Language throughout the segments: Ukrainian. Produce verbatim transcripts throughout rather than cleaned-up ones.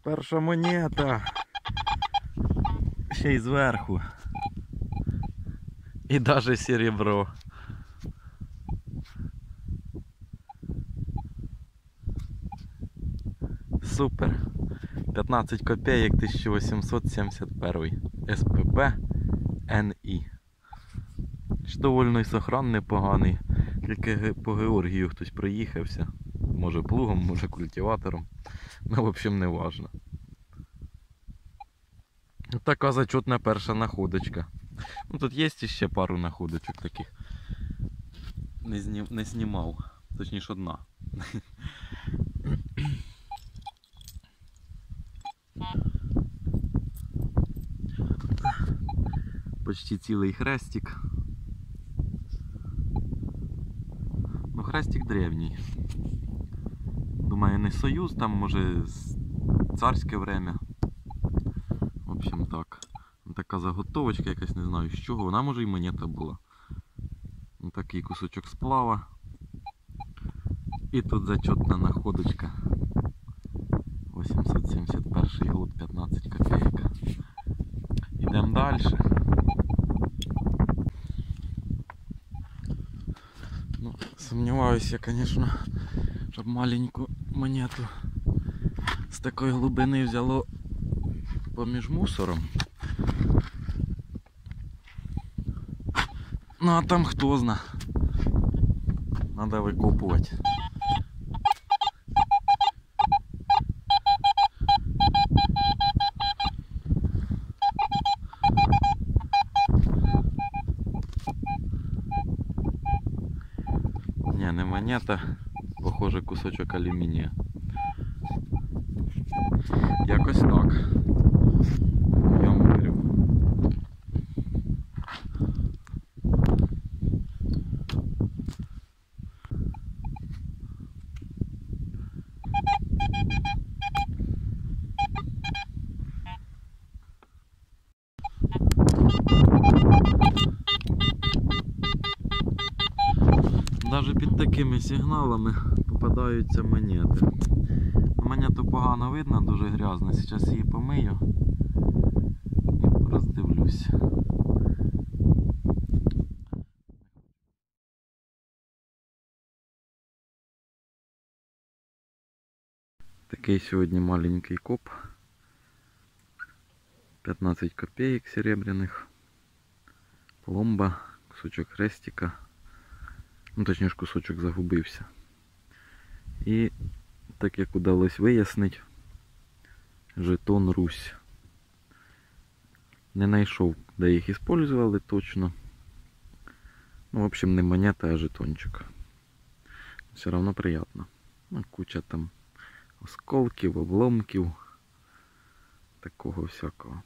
Перша монета. Ще й зверху. І навіть серебро. Супер. п'ятнадцять копійок тисяча вісімсот сімдесят перший. ес пе пе ен і. Довольно і сохран непоганий. Тільки по Георгію хтось приїхався. Може плугом, може культиватором. Ну, в общем, не важно. Така зачетна перша находочка. Ну, тут є ще пару находочок таких. Не, зні... не знімав. Точніше одна. Почти цілий хрестик. Ну, хрестик древній. Думаю, не Союз, там може царське время. В общем так. Така заготовочка якась, не знаю з чого. Вона може і монета була. Ось такий кусочок сплава. І тут зачетна находочка. вісімсот сімдесят перший год, п'ятнадцять копійок. Йдемо далі. Ну, сумніваюся я, звісно, щоб маленьку монету з такої глибини взяло поміж мусором. Ну а там хто зна. Надо викопувати. Не, не монета, похоже кусочок алюмінія. Якось так. Я вам вірю. Навіть під такими сигналами попадаються монети. Монету погано видно, дуже грязно. Зараз її помию і роздивлюсь. Такий сьогодні маленький коп. п'ятнадцять копійок серебряних. Пломба, кусочок хрестика. Ну, точніше, кусочок загубився. І так як удалось вияснити, жетон Русь. Не знайшов, де їх використовували точно. Ну, в общем, не монета, а жетончик. Все равно приятно. Ну, куча там осколків, обломків, такого всякого.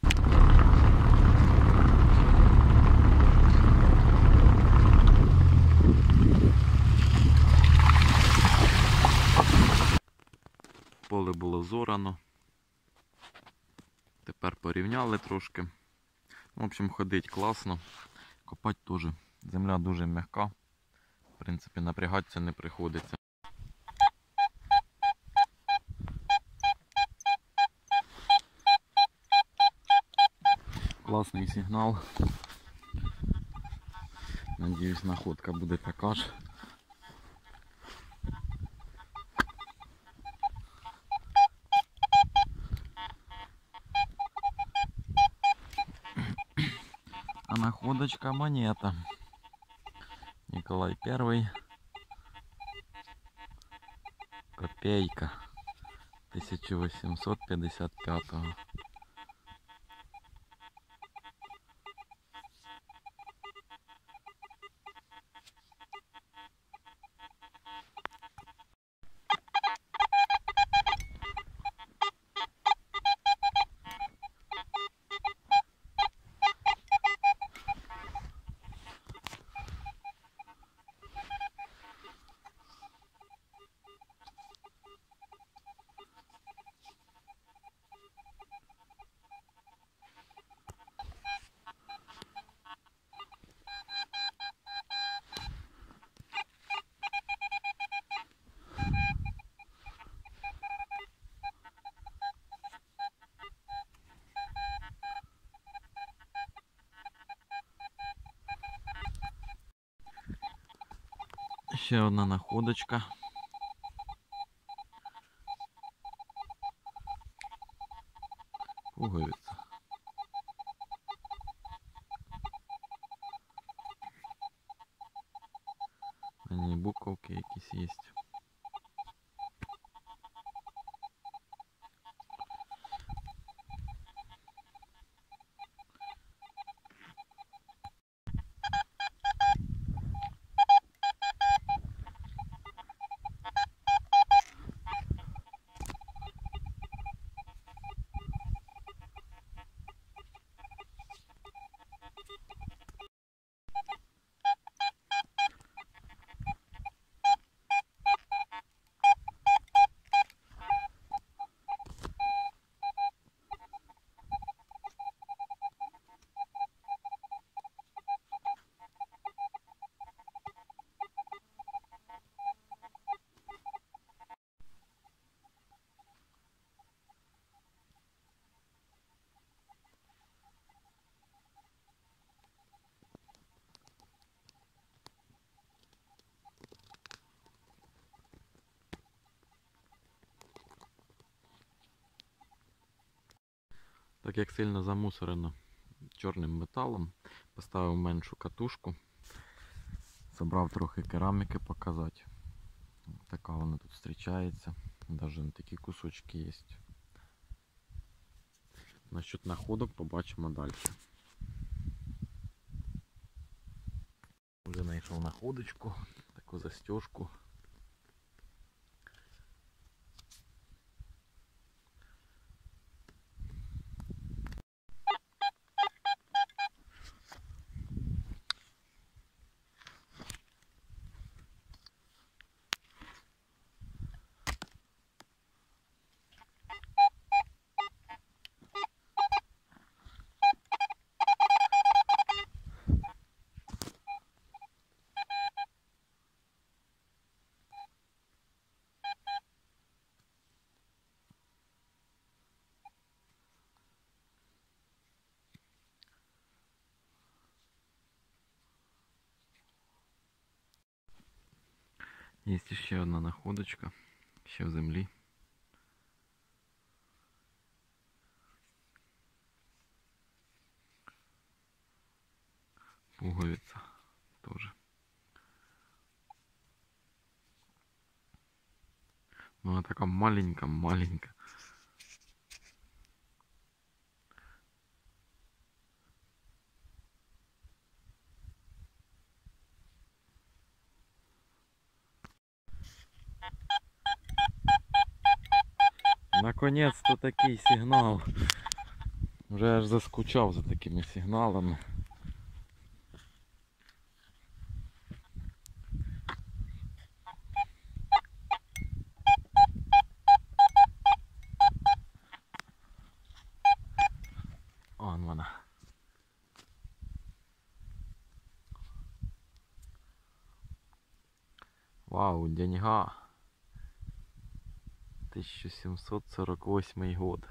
Поле було зорано. Тепер порівняли трошки. В общем, ходить класно. Копати теж. Земля дуже м'яка. В принципі, напрягатися не приходиться. Класний сигнал. Надіюсь, находка буде така ж. А находочка монета. Николай Первый. Копейка. тисяча вісімсот п'ятдесят п'ятого. Ще одна находочка. Пуговиця. На ній буковки якісь є. Так як сильно замусорено чорним металом, поставив меншу катушку, забрав трохи кераміки показати. Така вона тут зустрічається, навіть такі кусочки є. Насчет находок побачимо далі. Вже знайшов находочку, таку застежку. Є ще одна находочка, ще в землі. Пуговиця теж. Ну, она такая маленькая-маленькая. Наконец-то такий сигнал. Вже аж заскучав за такими сигналами. Он вона. Вау, деньга. тысяча семьсот сорок восьмой год.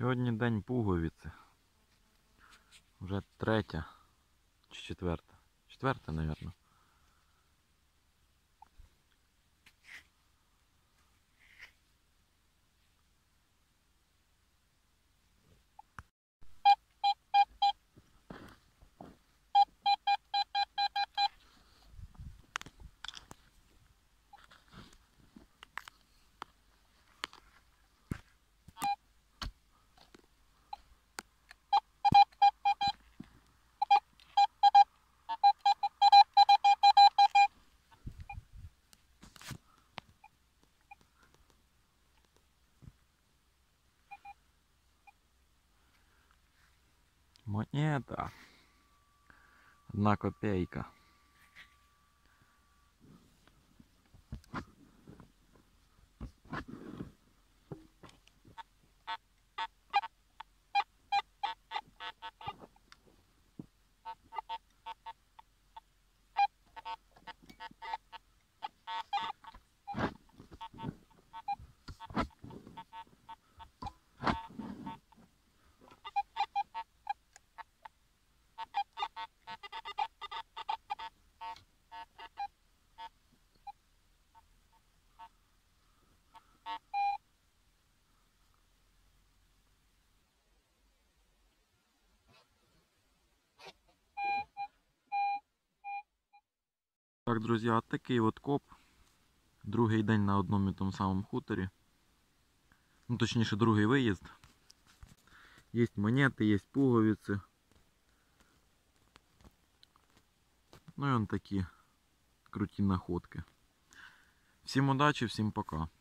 Сьогодні день пуговиці. Вже третя чи четверта. Четверта, мабуть. Монета. Одна копейка. Так, друзі, от такий от коп. Другий день на одному і тому самому хуторі. Ну, точніше, другий виїзд. Є монети, є пуговиці. Ну і вон такі круті находки. Всім удачі, всім пока.